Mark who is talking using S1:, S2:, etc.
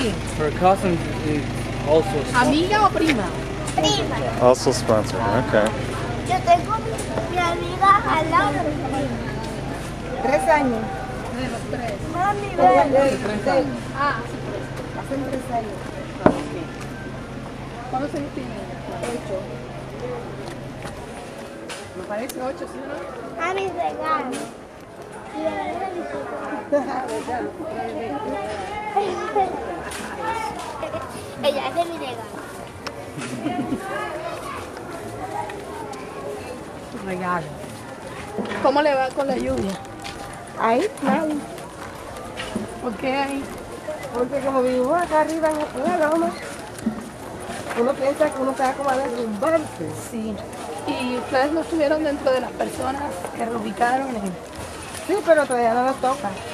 S1: Sí.
S2: Her cousin is also
S1: ¿Amiga o prima?
S3: Prima.
S4: Also sponsored, okay.
S3: Yo tengo mi amiga al lado de mi prima.
S5: 3 años.
S1: De los 3.
S3: Mami,
S5: Ella
S3: ven.
S5: de 3 años.
S1: Ah, sí.
S5: Hacen 3 años.
S1: ¿Cuántos años tiene ella? 8. Me parece 8, ¿sí o no?
S3: A mis regalos. Y de verdad ella es de mi regalo.
S1: Regalo. ¿Cómo le va con la lluvia?
S5: Ahí, mal.
S1: ¿Por qué ahí?
S5: Porque como vivimos acá arriba en la loma, uno piensa que uno se va como a derrumbarse.
S1: Sí. ¿Y ustedes no estuvieron dentro de las personas que reubicaron en el...
S5: Sí, pero todavía no nos toca.